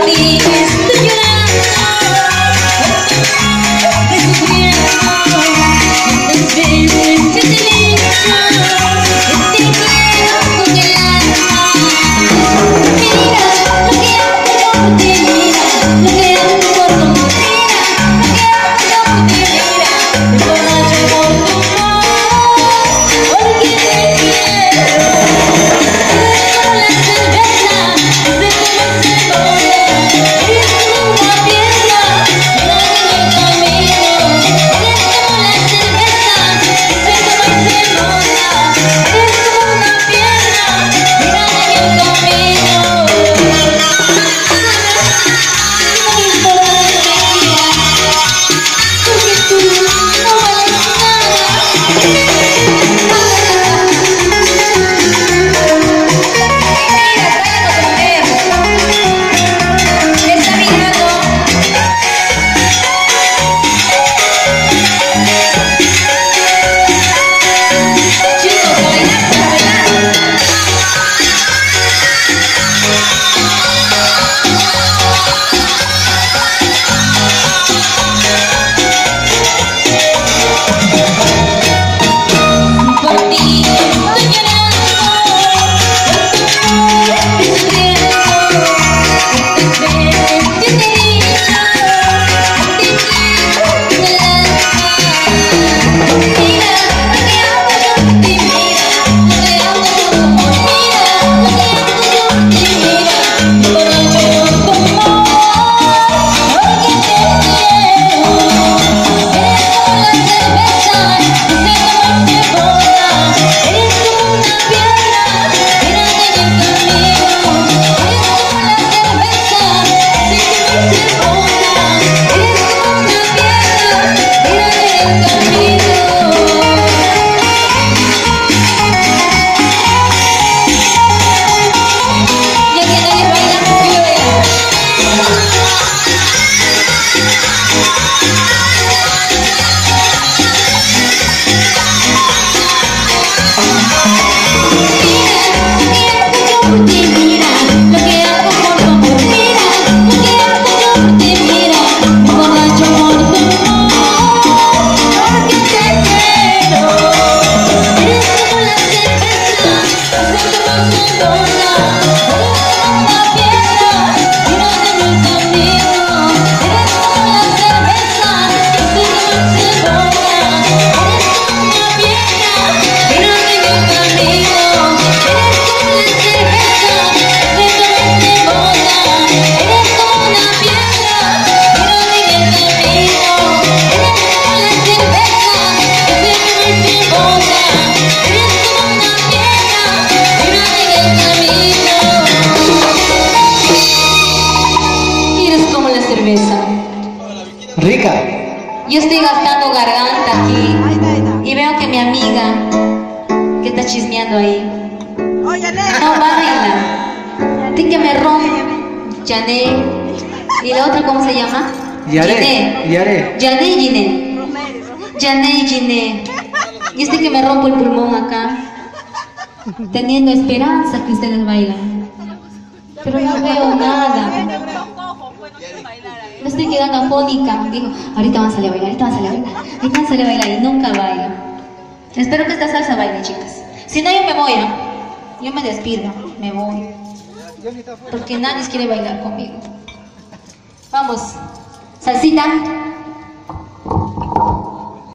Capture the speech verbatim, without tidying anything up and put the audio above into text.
Rica. Yo estoy gastando garganta aquí y veo que mi amiga que está chismeando ahí no baila. Así que me rompe Yané. ¿Y la otra cómo se llama? Yare. Yare. Yané y Giné. Yané y Giné. Y este que me rompo el pulmón acá, teniendo esperanza que ustedes bailan. Pero no veo nada. Me estoy quedando afónica. Digo, ahorita van a salir a bailar, ahorita van a salir a bailar, ahorita van a salir a bailar y nunca bailan. Espero que esta salsa baile, chicas. Si no, yo me voy, ¿no? Yo me despido, me voy. Porque nadie quiere bailar conmigo. Vamos, salsita.